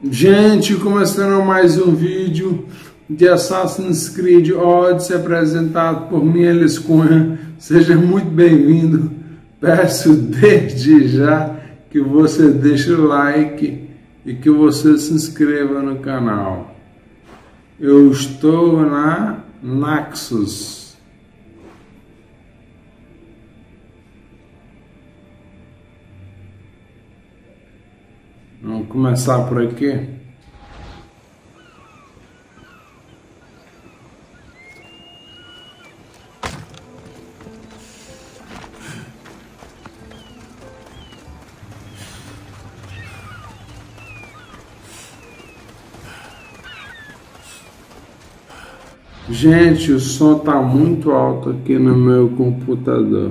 Gente, começando mais um vídeo de Assassin's Creed Odyssey apresentado por mim, Elis Cunha. Seja muito bem-vindo. Peço desde já que você deixe o like e que você se inscreva no canal. Eu estou na Naxos. Vamos começar por aqui. Gente, o som tá muito alto aqui no meu computador.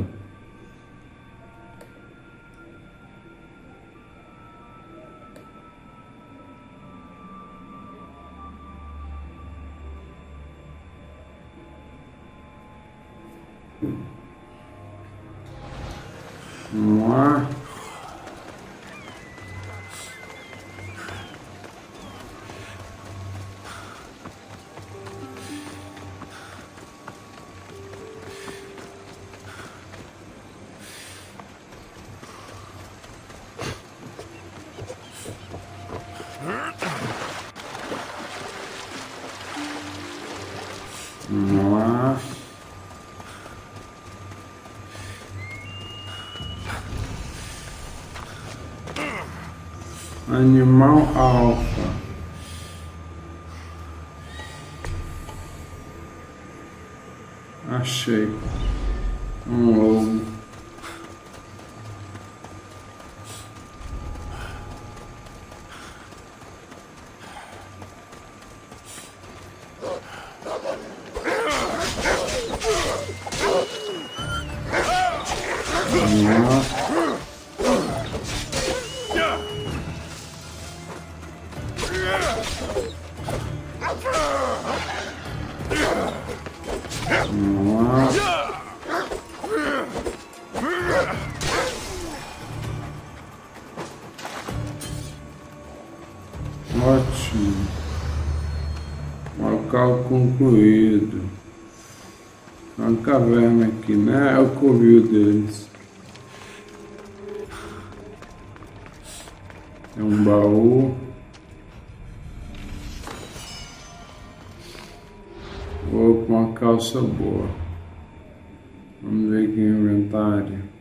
Vamos lá. Vamos lá. Animal alfa. Achei. Um lobo. Vamos lá. Vamos lá. Ótimo. Local concluído. Uma caverna aqui, né? É o covil deles. É um baú. Vou com uma calça boa. Vamos ver aqui o inventário.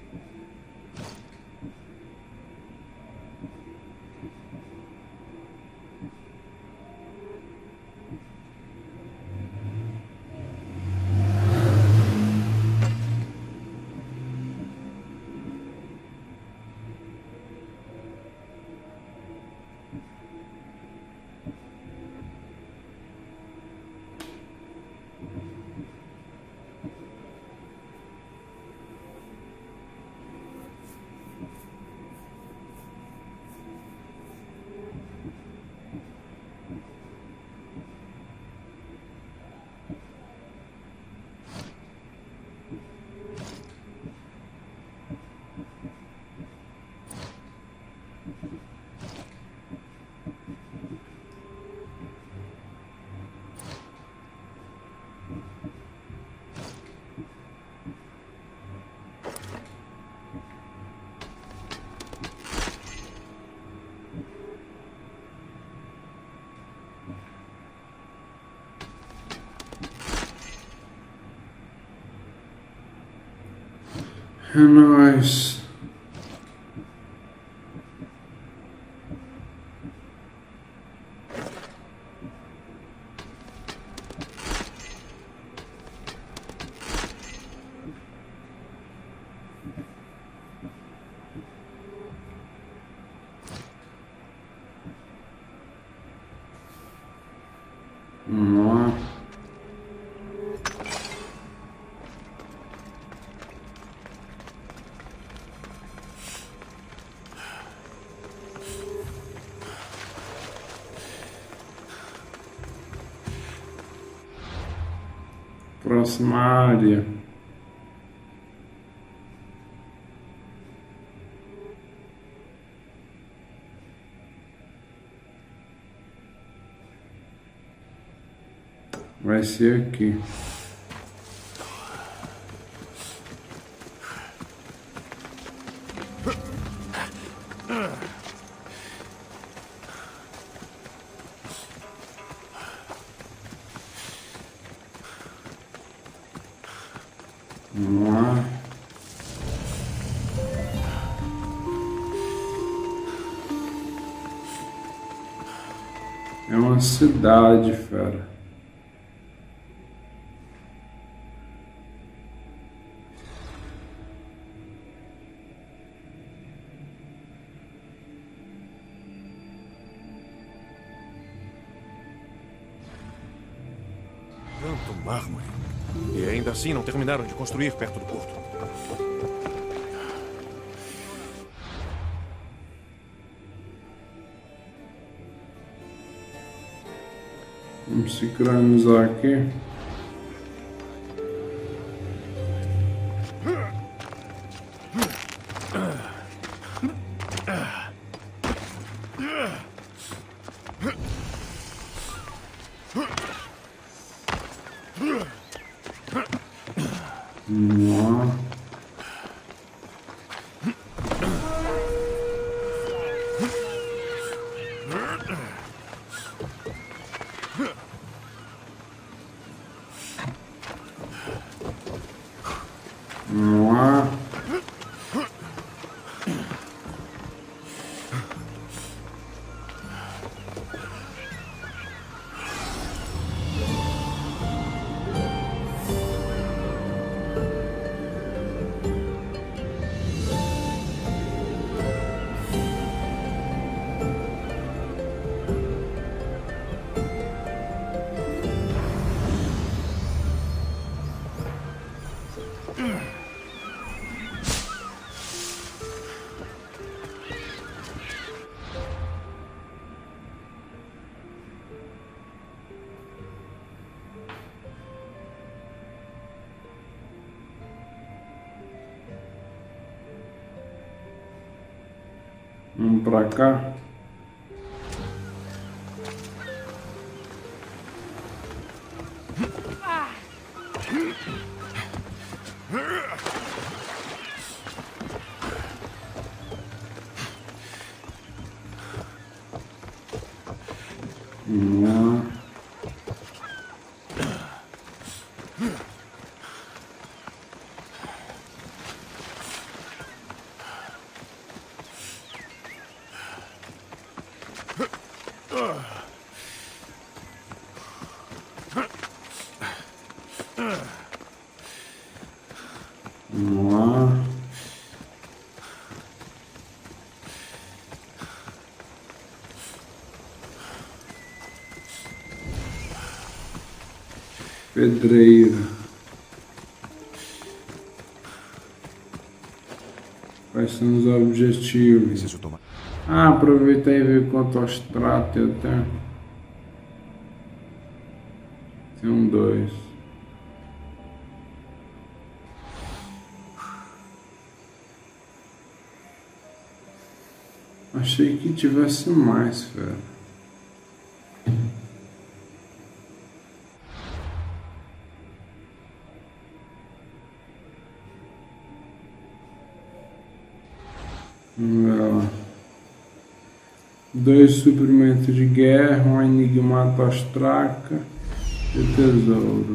É nóis. Vamos lá. Próxima área. Vai ser aqui. Vamos lá. É uma cidade, fera. Tanto mármore. E ainda assim não terminaram de construir perto do porto. Vamos sincronizar aqui. Vamos lá. Vamos lá. Vamos pra cá. Vamos lá. Vamos lá. Pedreiro. Quais são os objetivos? Preciso tomar. Aproveita e ver quanto extrato eu tenho. Tem um 2. Achei que tivesse mais, velho. Vamos ver lá. 2 suprimentos de guerra, um enigmata ostraca e tesouro.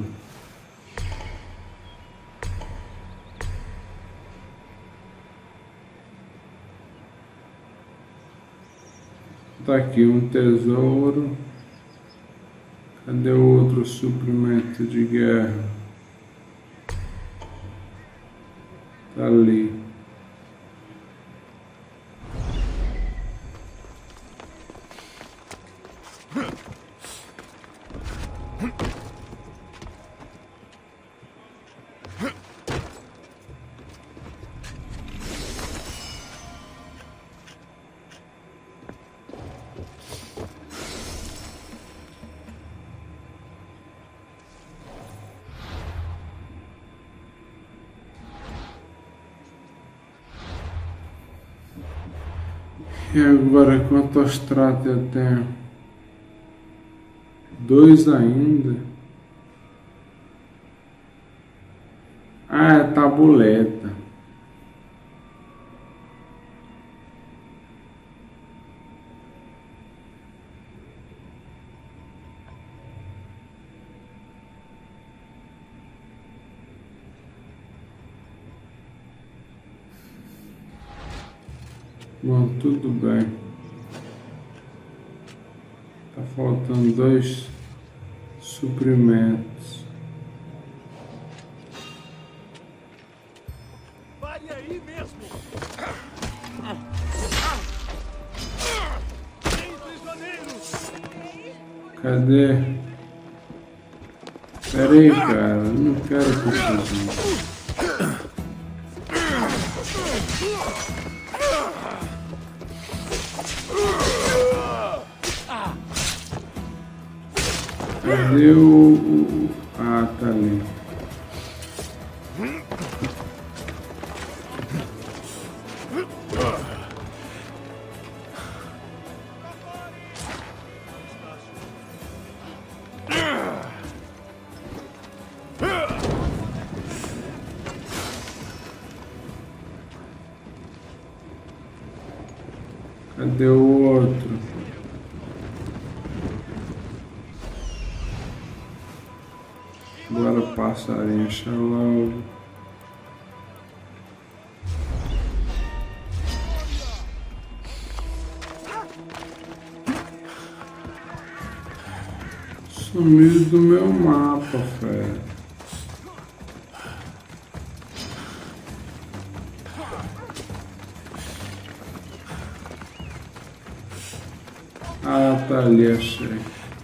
Tá aqui um tesouro. Cadê o outro suprimento de guerra? Tá ali. E agora quantos tratos eu tenho? 2 ainda. Ah, é tabuleta. Bom, tudo bem. Tá faltando 2 suprimentos. Pare aí mesmo! Tem prisioneiros! Cadê? Pera aí, cara. Eu não quero confusão. Cadê o... Ah, tá ali. Cadê o outro? Bora, passarinho, achar logo. Sumiu do meu mapa, fera. Ah, tá ali, achei.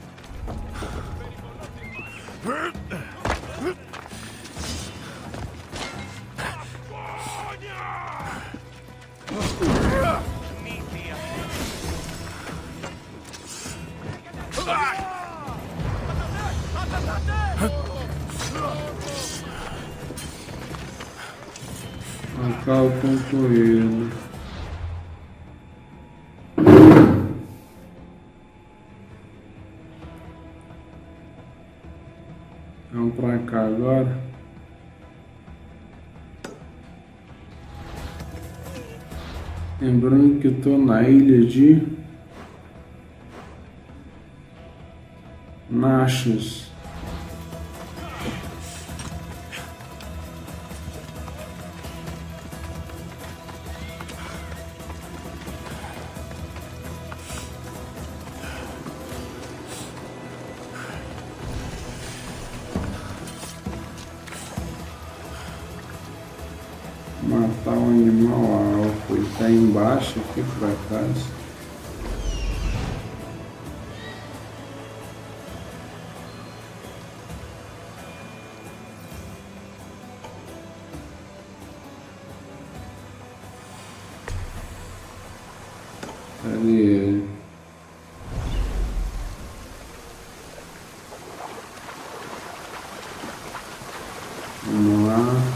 Local concluído. Vamos pra cá agora. Lembrando que eu tô na ilha de Naxos. Matar um animal alfa. Ele tá embaixo aqui pra trás. Cadê ele? Vamos lá.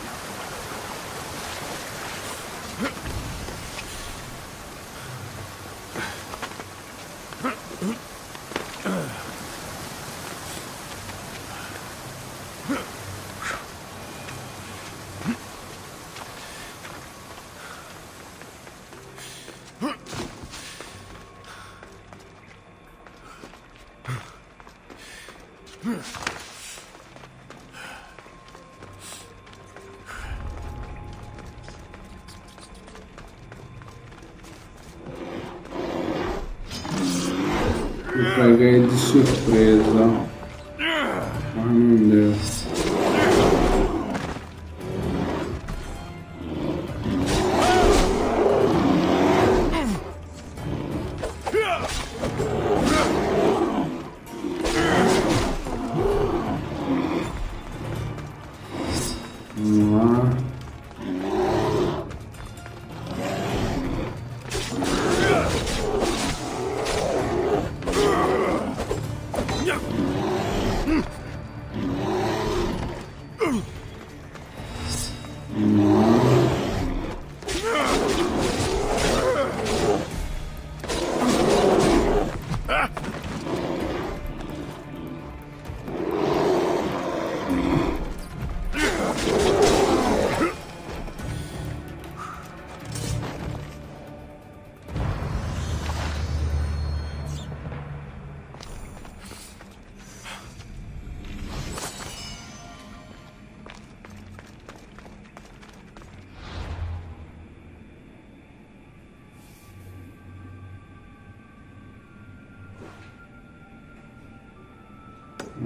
Eu peguei de surpresa, mas não deu. Vamos lá.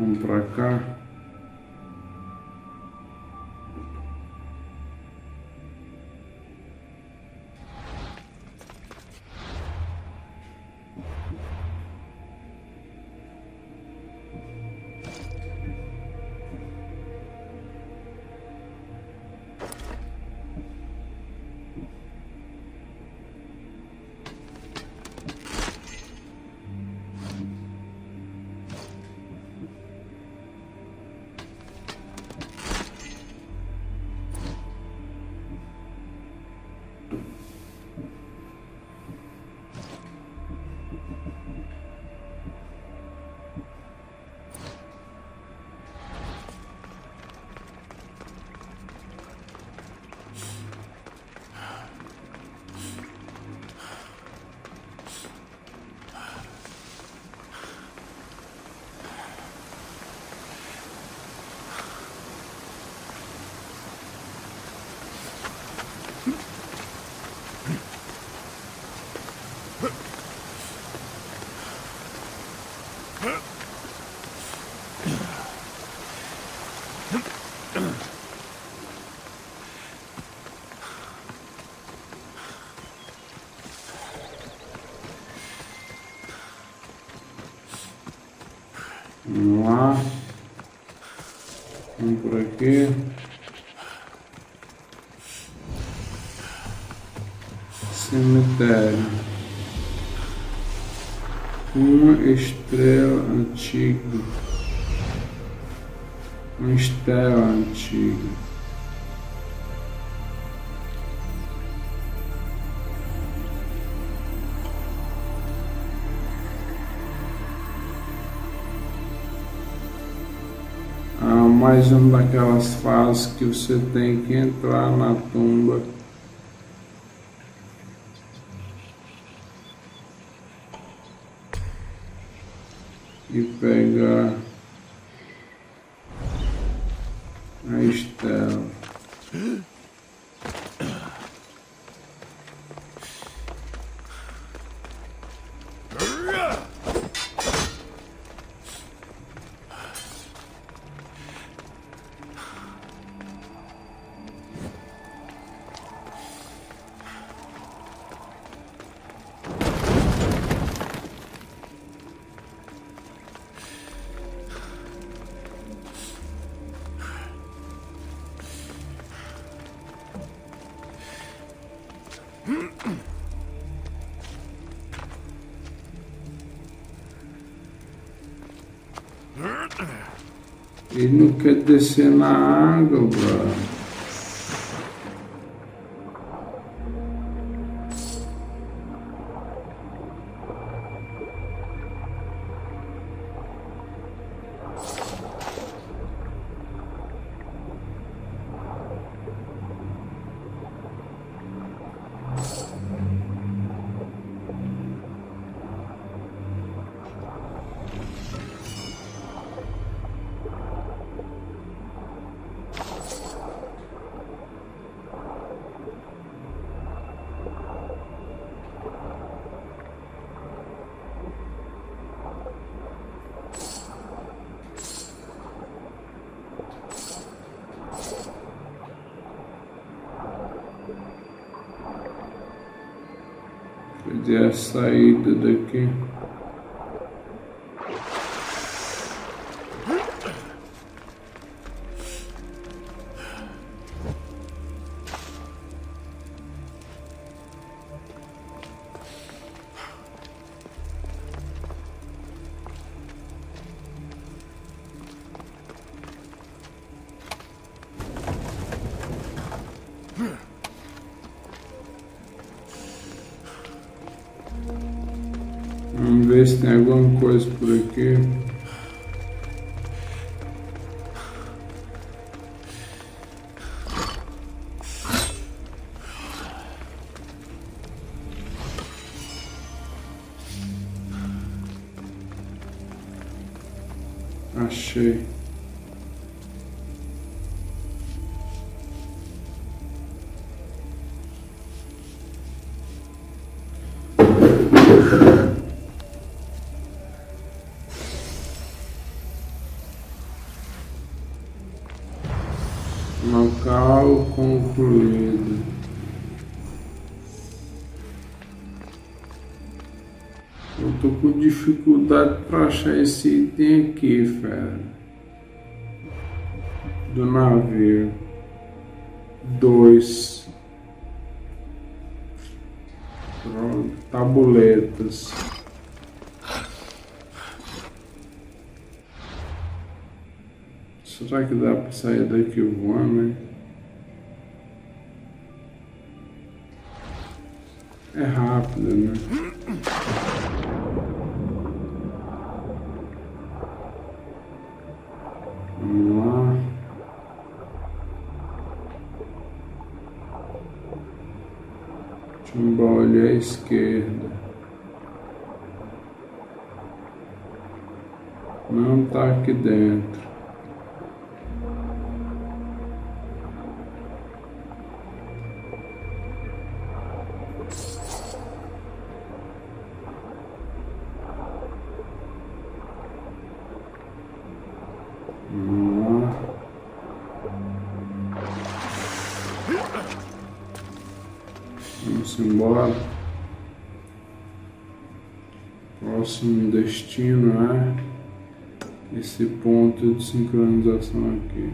Vamos pra cá. Vamos lá. Vamos por aqui. Cemitério. Uma estrela antiga. Uma estela antiga. Mais uma daquelas fases que você tem que entrar na tumba e pegar a estela. Ele não quer descer na água, bro. Cadê a saída daqui? Vamos ver se tem alguma coisa por aqui. Achei. fluido. Eu tô com dificuldade para achar esse item aqui, fera. Do navio. 2. Pronto, tabuletas. Será que dá para sair daqui voando, né? É rápido, né? Vamos lá. Chumbolho à esquerda. Não tá aqui dentro. Vamos lá. Vamos embora. Próximo destino é esse ponto de sincronização aqui.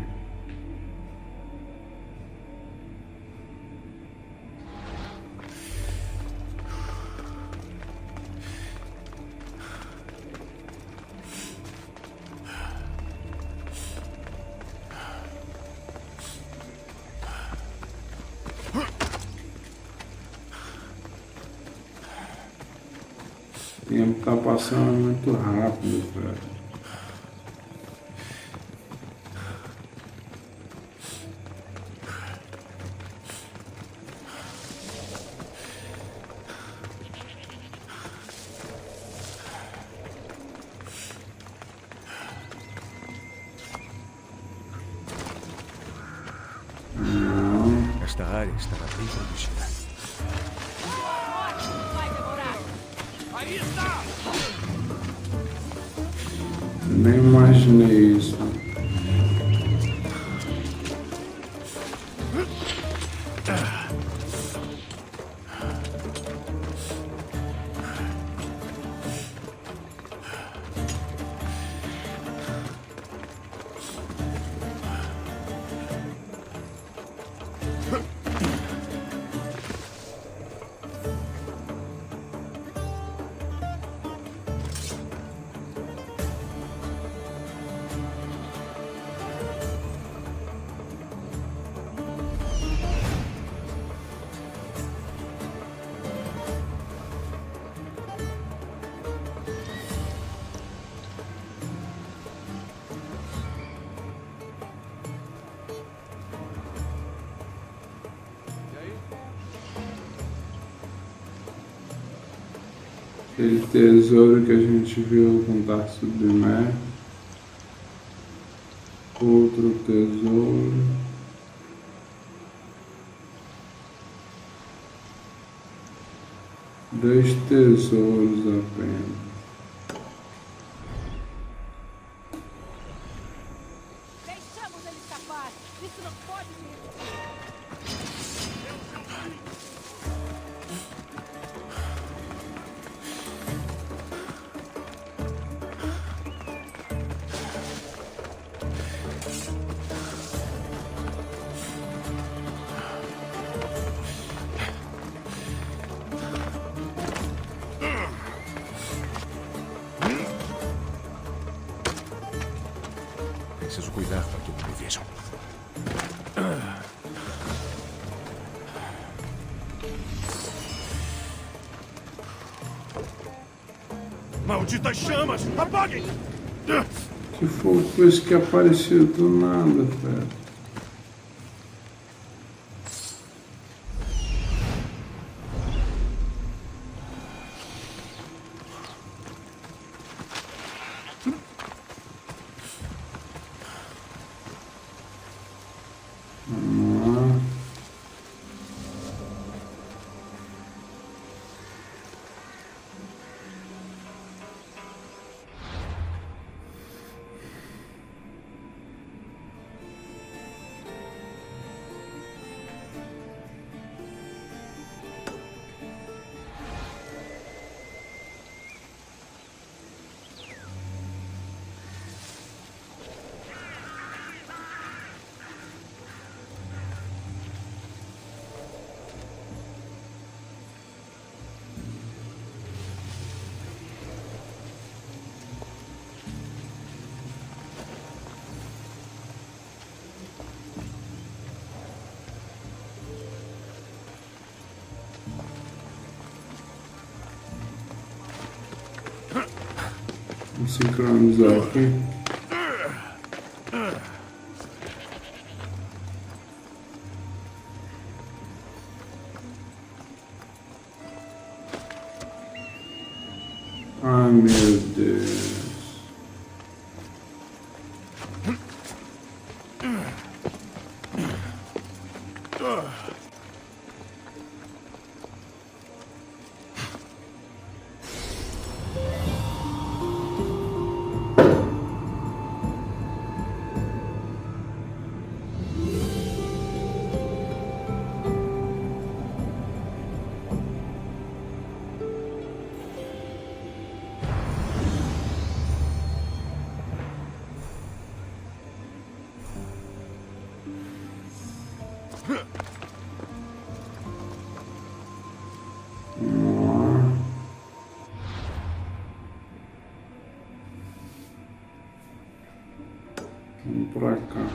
O tempo tá passando muito rápido, cara. Esta área estará bem protegida. Nem imaginei isso. Aquele tesouro que a gente viu com Darth Submer. Outro tesouro. Dois tesouros apenas. Deixamos ele escapar. Isso não pode ser. Preciso cuidar para que não me vejam. Malditas chamas! Apaguem! Que foi coisa que apareceu do nada, cara. Vamos lá. Vamos sincronizar aqui. Ai, meu Deus. Vamos pra cá.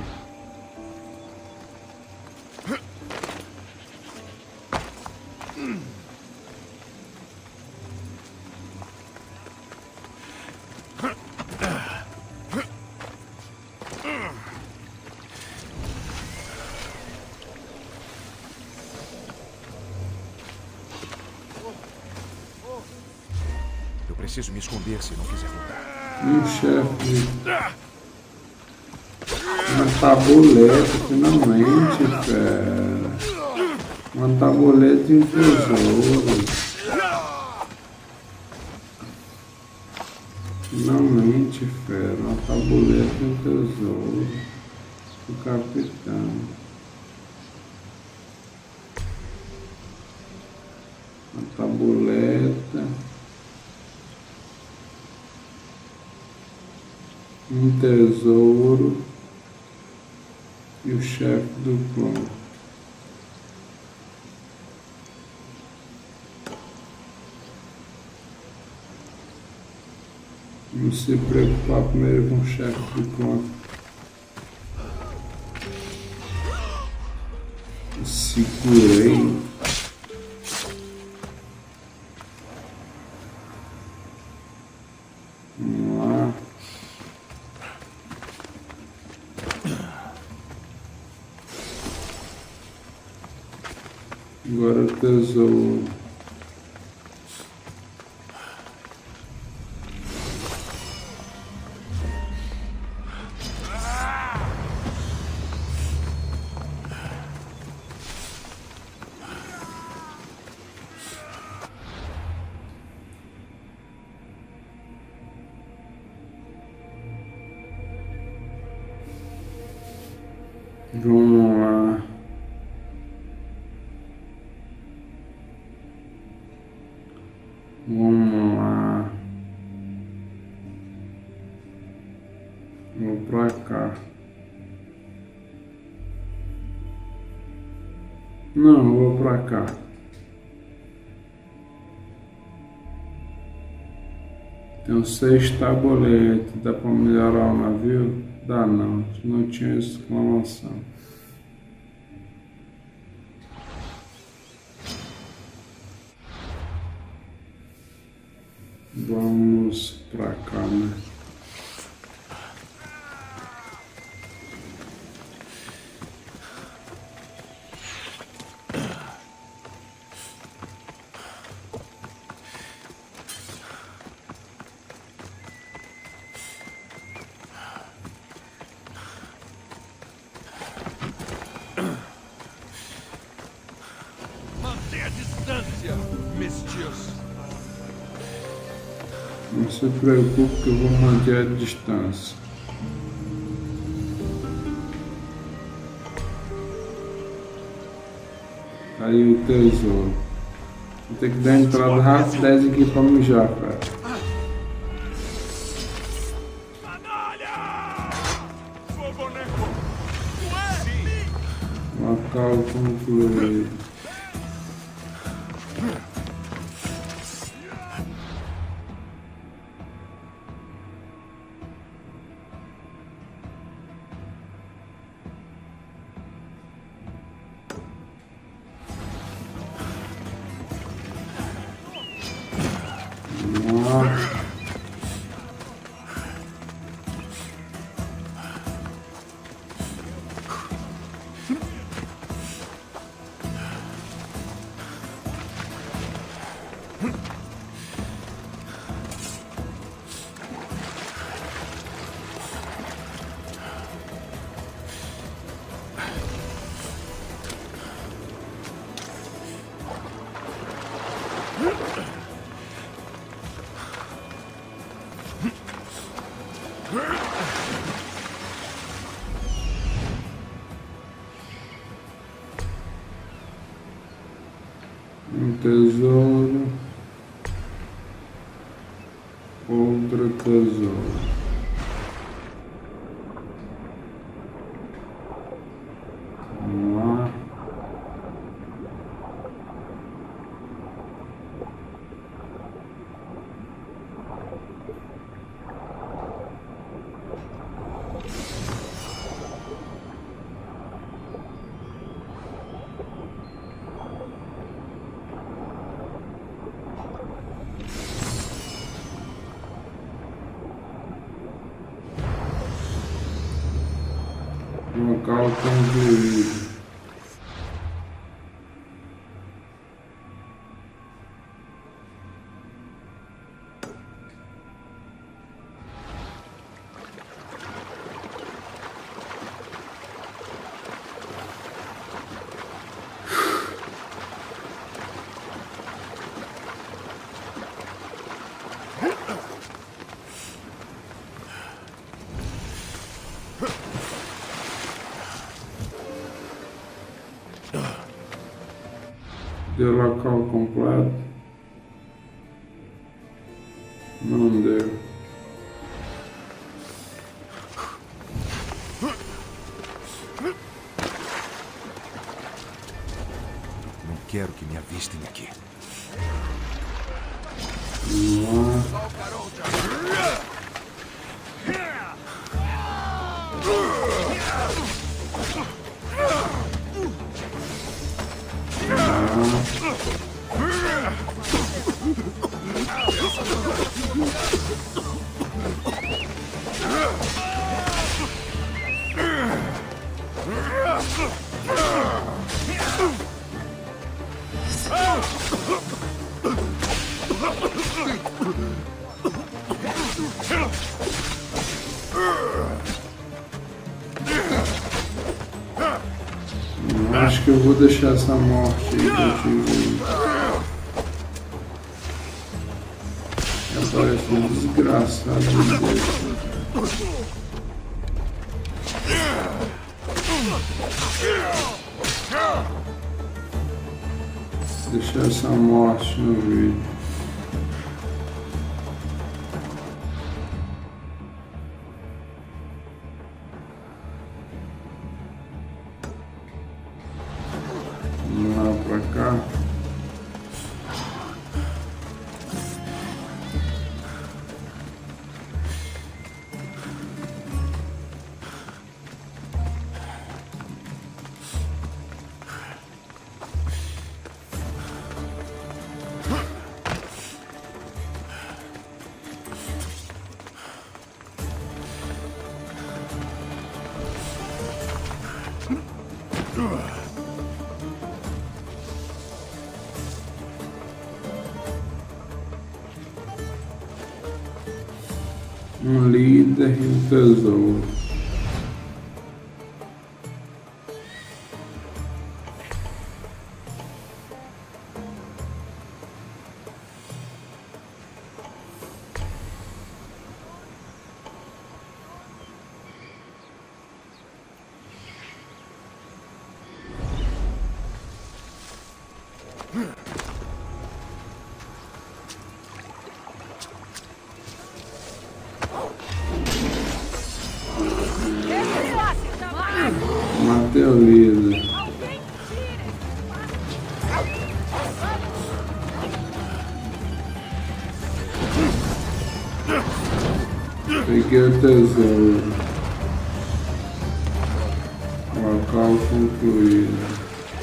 Eu preciso me esconder se não quiser voltar. Chefe. Uma tabuleta, finalmente, cara. Uma tabuleta e um tesouro. Finalmente, fera. Uma tabuleta e um tesouro. O capitão. Uma tabuleta. Um tesouro. E o chefe do clã. Vamos se preocupar primeiro com o chefe do clã. Segurei. Vamos lá. Agora o tesouro. Vamos lá. Vamos lá. Vou pra cá. Não, vou pra cá. Tem 6 tabuletes. Dá pra melhorar o navio? Dá não. Não tinha exclamação. Vamos pra cá, né? Mantenha a distância, mestiço. Não se preocupe que eu vou manter a distância. Aí o tesouro. Vou ter que dar entrada rapidez aqui pra mijar, cara. Local concluído. Um tesouro. Outro tesouro. Vamos lá. Local concluído. Deu local completo. Não deu. Não quero que me avistem aqui. Vamos lá. Acho que eu vou deixar essa morte aí que eu tive. Aparece um desgraçado desse. Deixar essa morte no vídeo. Vamos lá pra cá. Um líder e um tesouro. Matei o líder. Peguei o tesouro. Local concluído.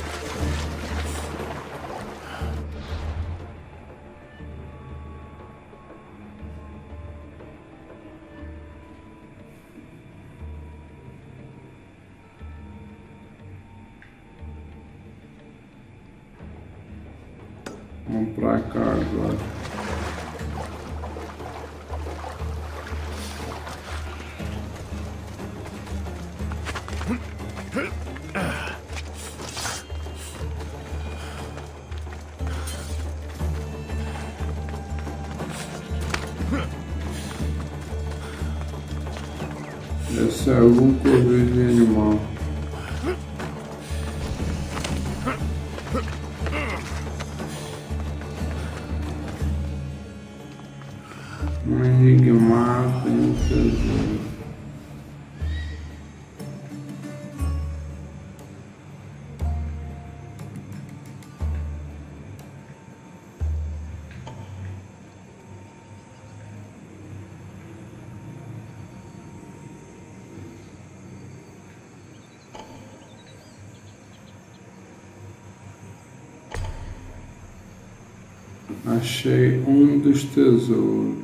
Vamos pra cá agora. Deve ser algum coisa de animal. Um enigmata e um tesouro. Achei um dos tesouros.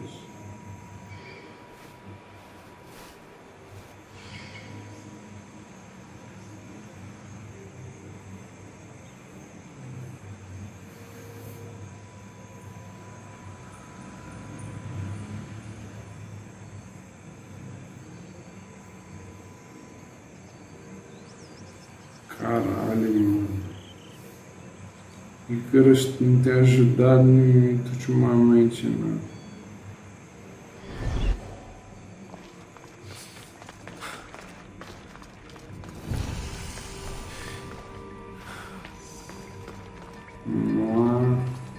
Caralho, mano. Icarus não tem ajudado muito ultimamente, não. Vamos lá.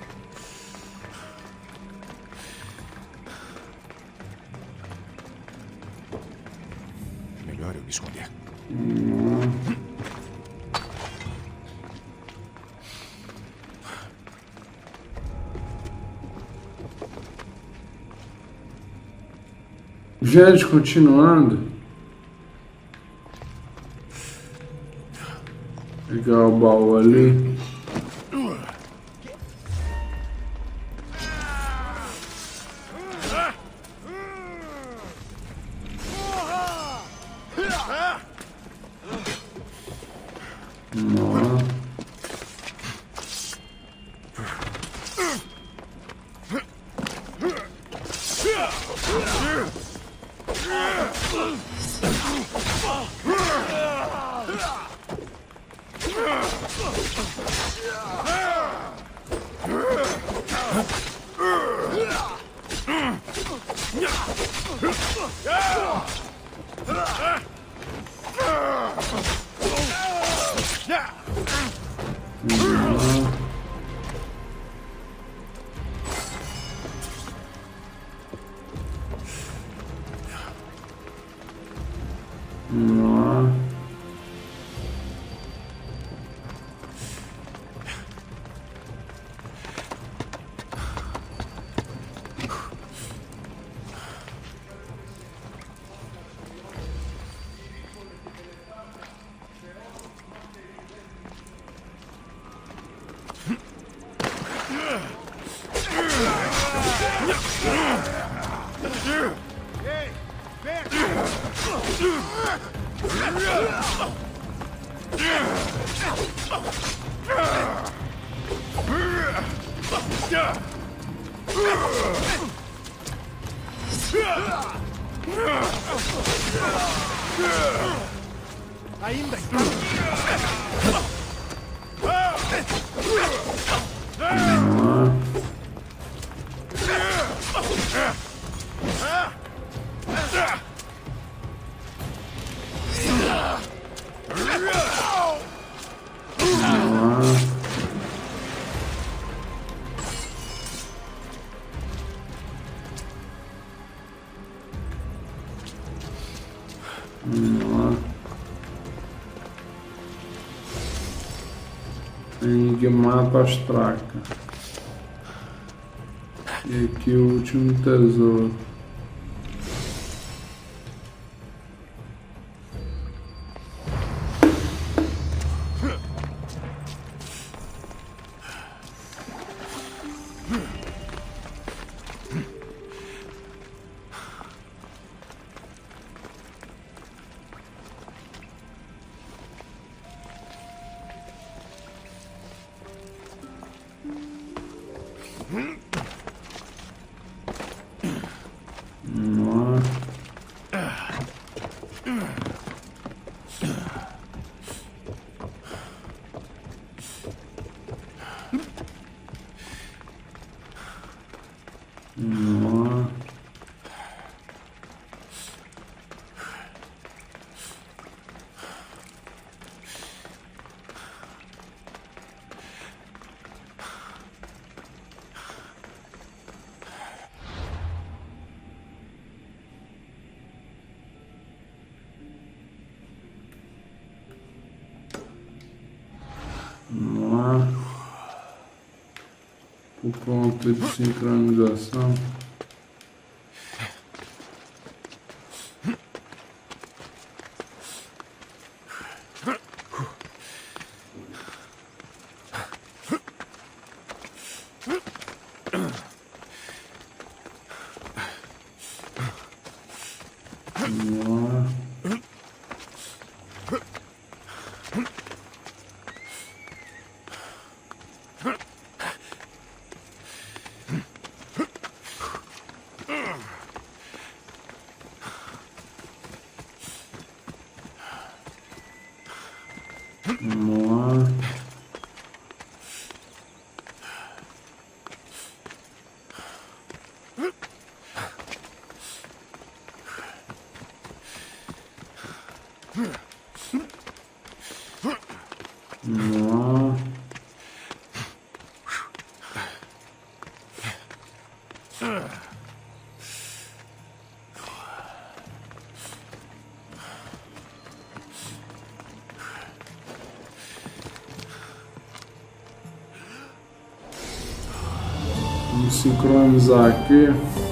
Melhor eu me esconder. Vamos lá. Gente, continuando. Pegar o baú ali. Vamos lá. Ainda está. Enigmata Ostraca. E aqui o último tesouro. o ponto de sincronização. Vamos lá. Vamos lá. Vamos sincronizar aqui.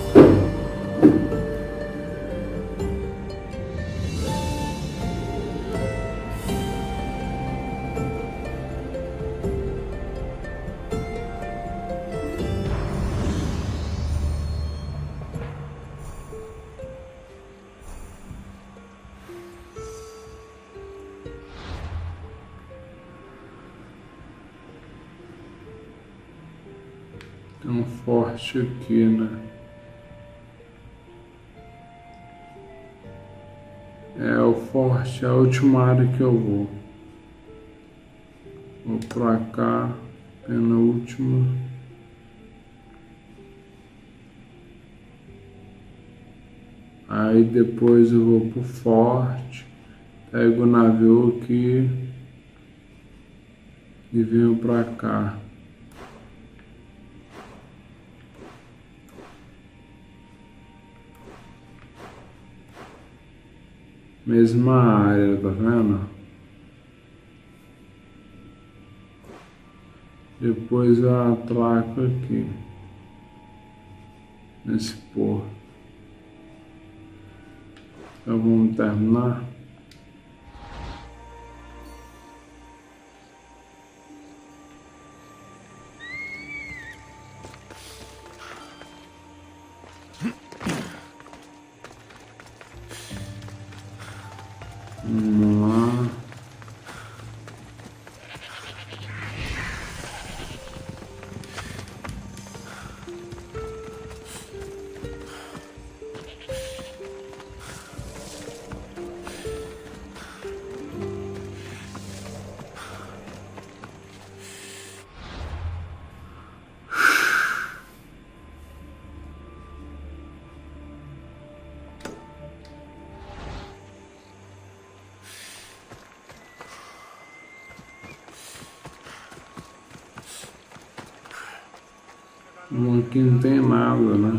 Tem um forte aqui, né? É o forte, é a última área que eu vou. Vou pra cá, penúltima. Aí depois eu vou pro forte, pego o navio aqui e venho pra cá. Mesma área, tá vendo? Depois eu atraco aqui, nesse porto. Então vamos terminar. Vamos lá. Aqui não tem nada, né?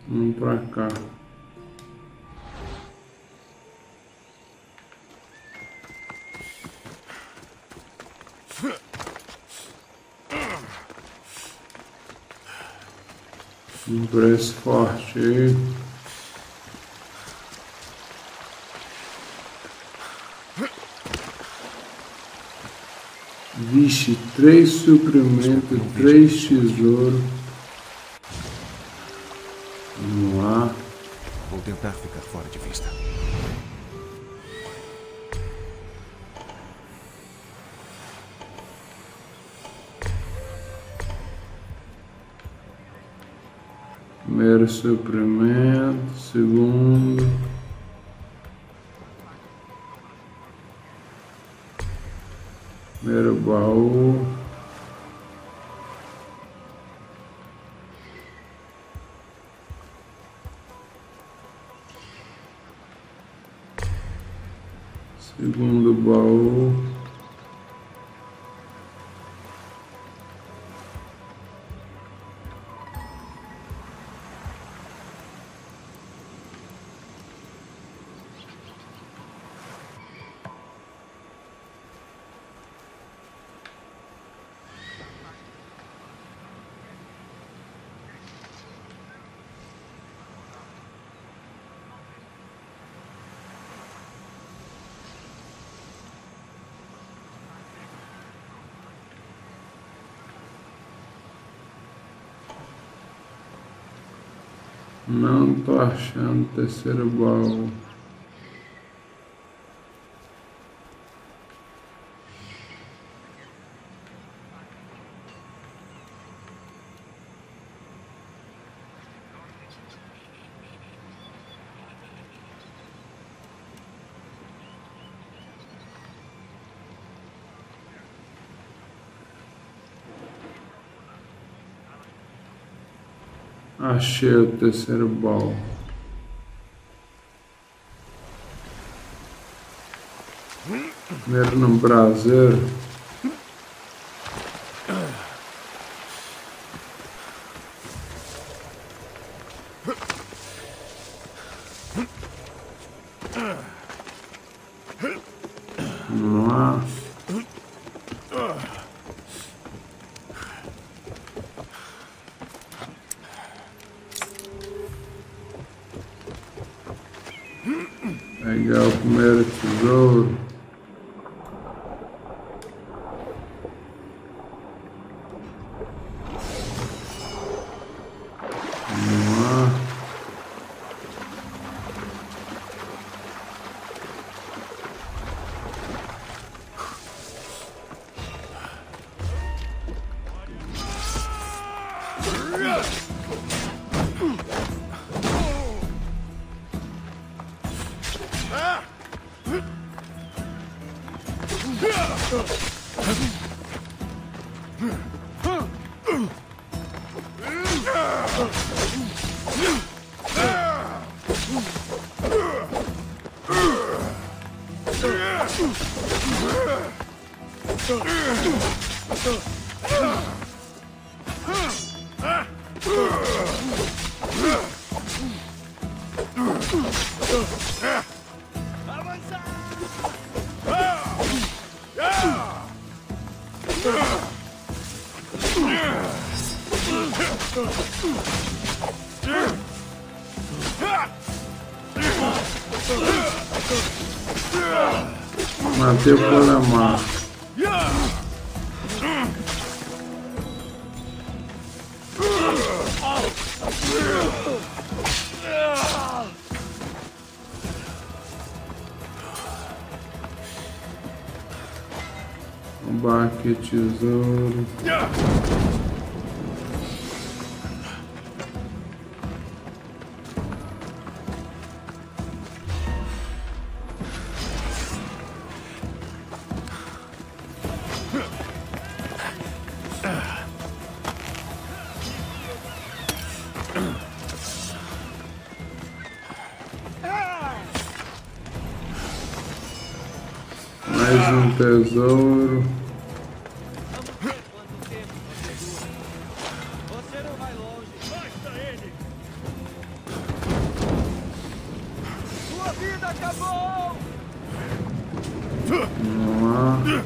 Vamos pra cá. Um preço forte aí. Vixe, 3 suprimentos, 3 tesouros. Vamos lá. Vou tentar ficar fora de vista. Primeiro suprimento, segundo. Primeiro baú. Segundo baú. Não tô achando o terceiro baú. Achei o terceiro baú. Primeiro no braseiro. Vamos lá. Pegar o primeiro tesouro. Vamos lá. Matei o Polemar. Baque, tesouro. Mais um tesouro. Você não vai longe. Basta ele! Acabou! Vamos lá.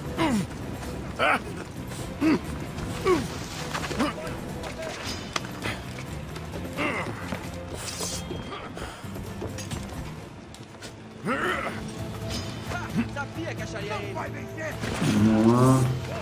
Sabia que acharia ele. Vai vencer. Vamos lá.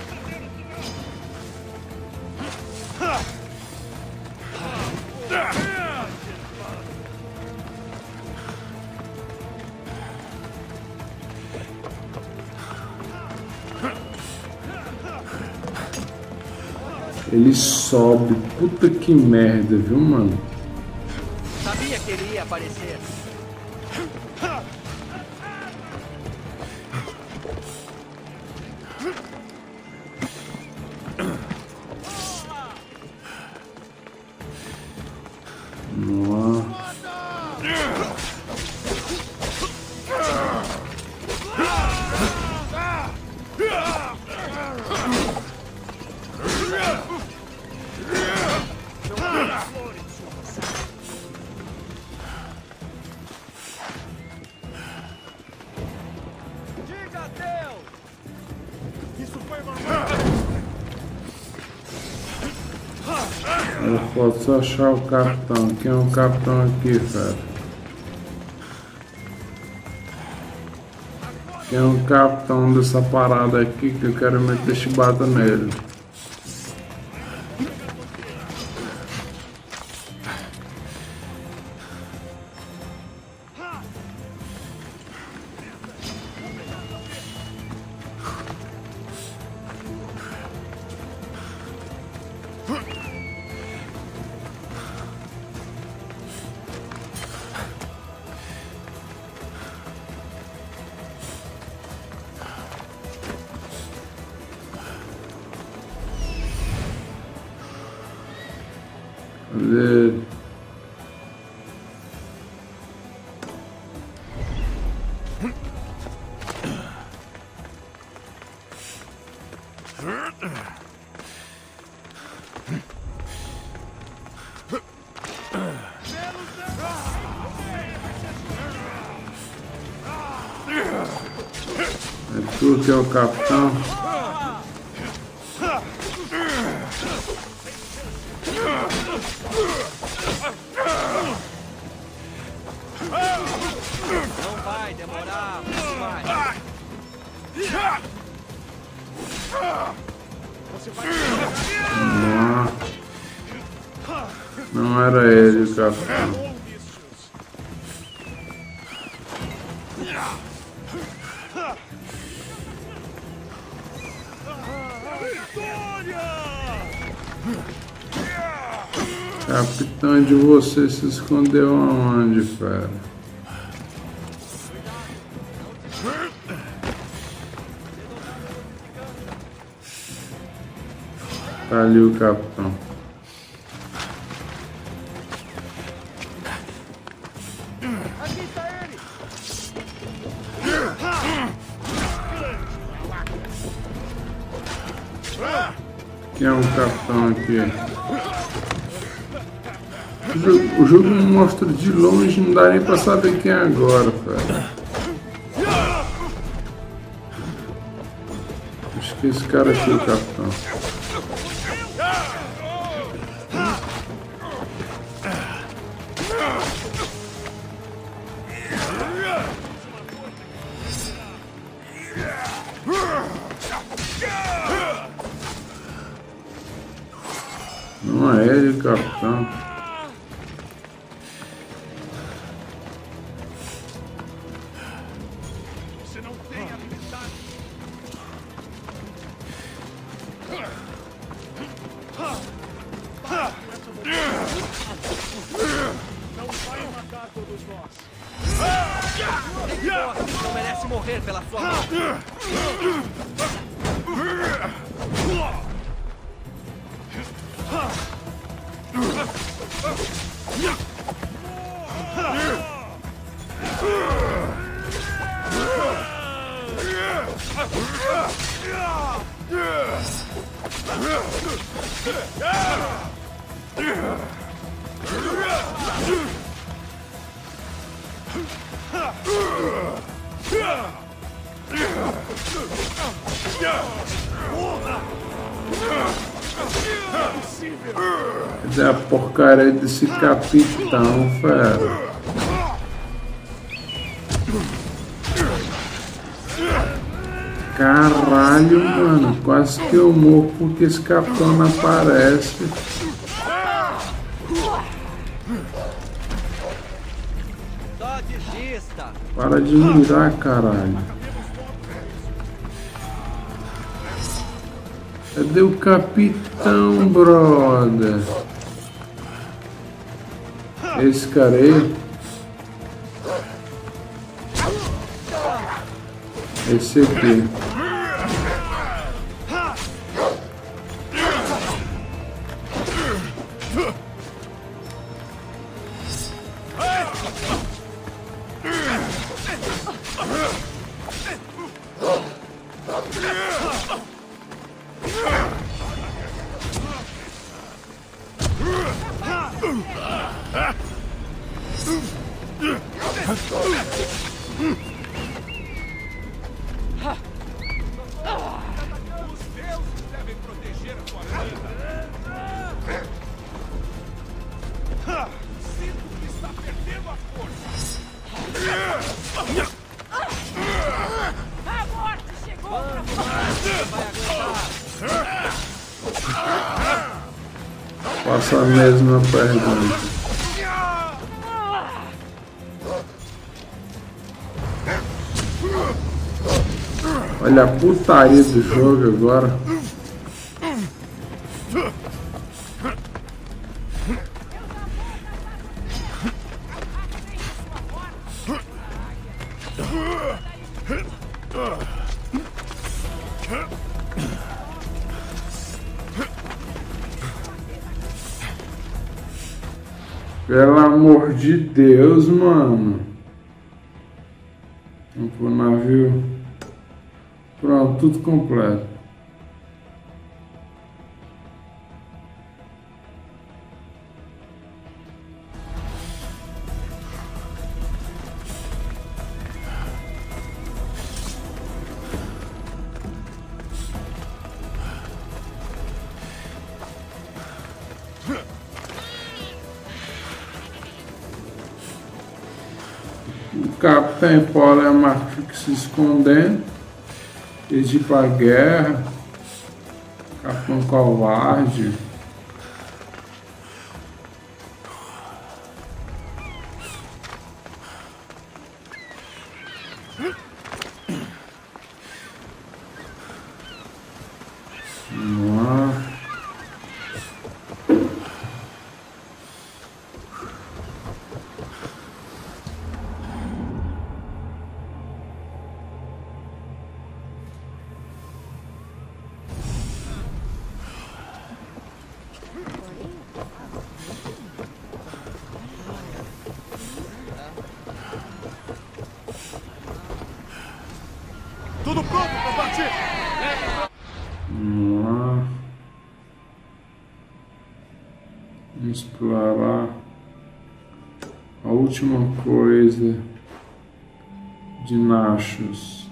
Ele sobe. Puta que merda, viu, mano? Sabia que ele ia aparecer. Vamos lá. Diga adeus! Isso foi uma... Eu posso achar o capitão. Quem é o capitão aqui, cara? Quem é o capitão dessa parada aqui que eu quero meter chibata nele? Cadê? É tu que é o capitão? Não vai demorar muito mais. Vamos lá. Não era ele o capitão. Capitão de você se escondeu aonde, fera? Tá ali o capitão. Aqui está ele! Quem é o capitão aqui? O jogo me mostra de longe, não dá nem pra saber quem é agora, cara. Acho que esse cara aqui é o capitão. Não é ele, capitão. Você não tem habilidade. Não vai matar todos nós. Ele não merece morrer pela sua mão. Cadê a porcaria desse capitão, fera? Caralho, mano, quase que eu morro porque esse capitão não aparece. Só desista. Para de mirar, caralho. Cadê o capitão, brother? Esse cara aí? Esse aqui. Faço a mesma pergunta. Olha a putaria do jogo agora. Pelo amor de Deus, mano. Vamos pro navio. Pronto, tudo completo. O Capitão Paulo é uma fica se escondendo. Eles ir pra guerra. Capitão covarde. Vamos lá. Tudo pronto para partir! Vamos lá. Vamos explorar a última coisa de Naxos.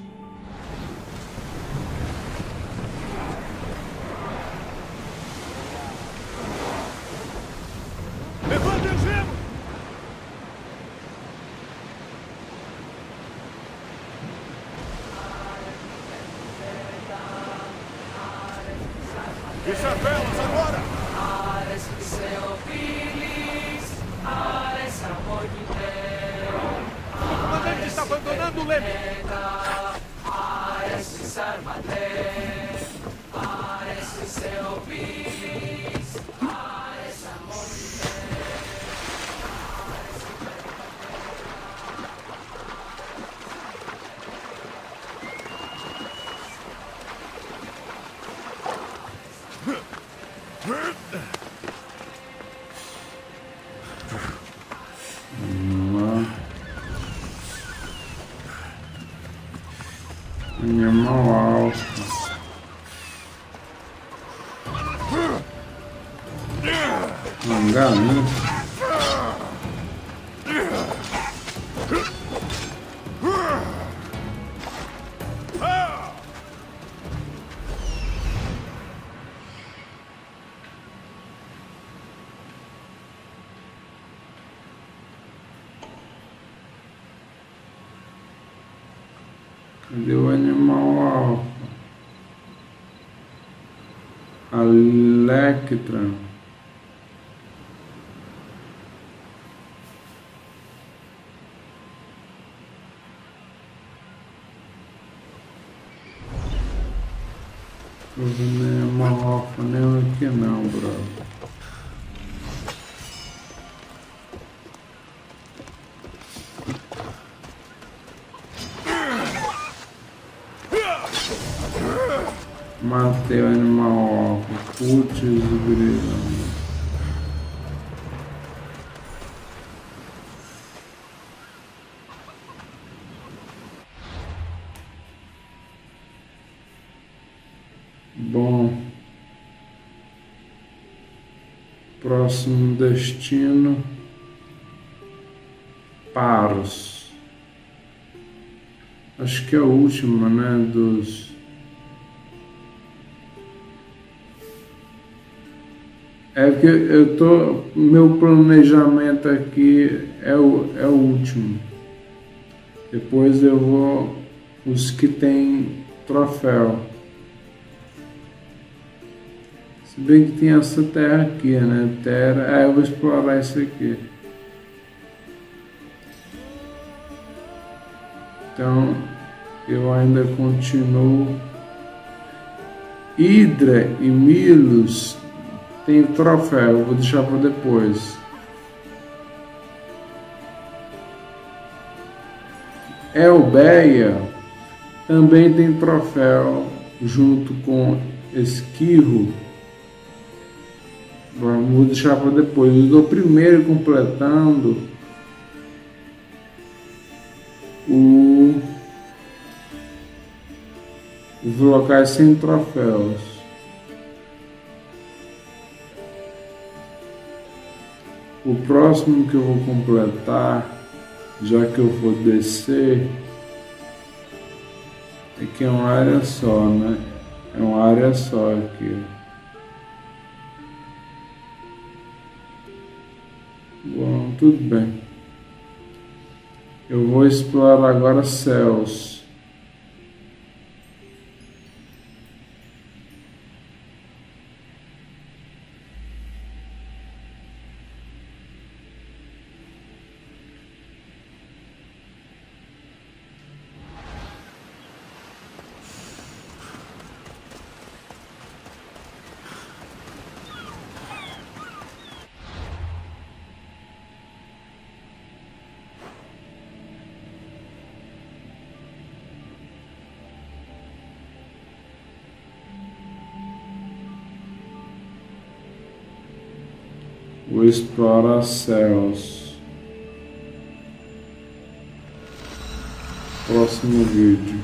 Levanta o gelo! E chavelas agora! O comandante está abandonando o leme! Vamos lá. Animal alto. Mangá, né? Cadê o animal alfa? Electra. Tô vendo animal alfa nem aqui não, brother. Matei o animal alfa, putz, grilo. Bom, próximo destino, Paros. Acho que é a última, né, dos... É que eu tô... Meu planejamento aqui é o último. Depois eu vou... Os que tem troféu. Se bem que tem essa terra aqui, né? Terra... eu vou explorar isso aqui. Então, eu ainda continuo... Hydra e Milos... Tem troféu, vou deixar para depois. Elbeia também tem troféu junto com Esquirro. Vou deixar para depois. Eu estou primeiro completando os locais sem troféus. O próximo que eu vou completar, já que eu for descer, é que é uma área só, né? É uma área só aqui. Bom, tudo bem. Eu vou explorar agora céus. Vou explorar céus. Próximo vídeo.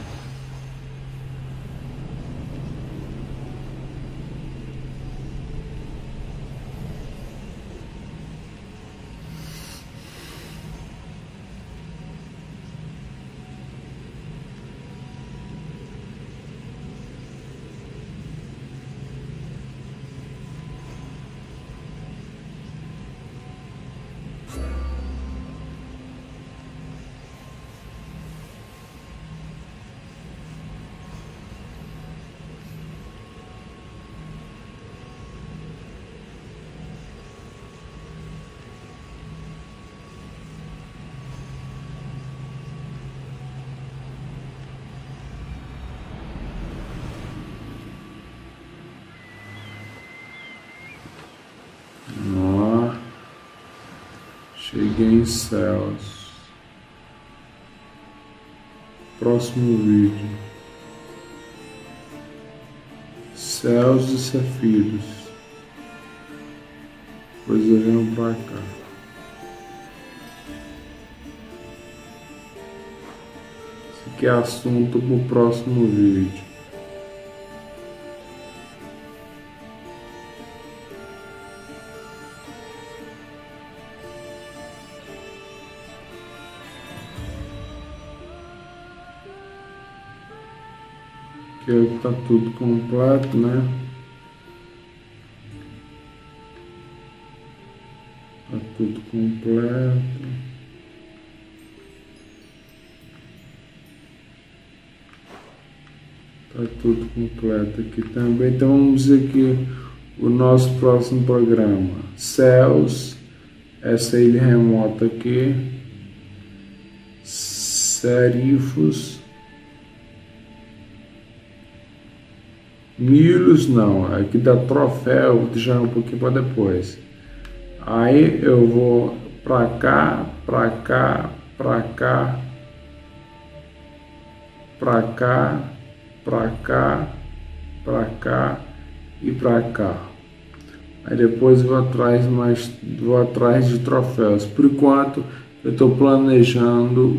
Cheguei em céus. Próximo vídeo. Céus e Cefiros. Depois eu venho pra cá. Esse aqui é assunto pro próximo vídeo. Aqui tá tudo completo, né? Tá tudo completo. Tá tudo completo aqui também. Então vamos dizer que o nosso próximo programa, Céus, essa ilha remota aqui, Serifos, Milos não, aqui dá troféu, vou deixar um pouquinho para depois. Aí eu vou pra cá, pra cá, pra cá, pra cá, pra cá, pra cá e pra cá. Aí depois vou atrás de troféus. Por enquanto eu estou planejando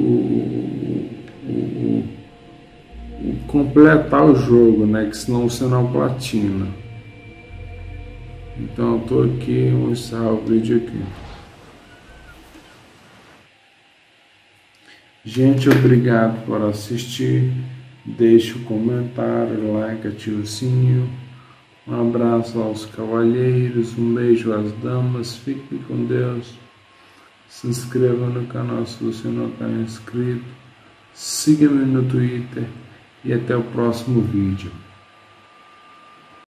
completar o jogo, né? Que senão você não platina. Então eu tô aqui, vou encerrar o vídeo aqui. Gente, obrigado por assistir. Deixe um comentário, like, ative o sininho. Um abraço aos cavalheiros, um beijo às damas, fiquem com Deus. Se inscreva no canal se você não está inscrito. Siga-me no Twitter e até o próximo vídeo.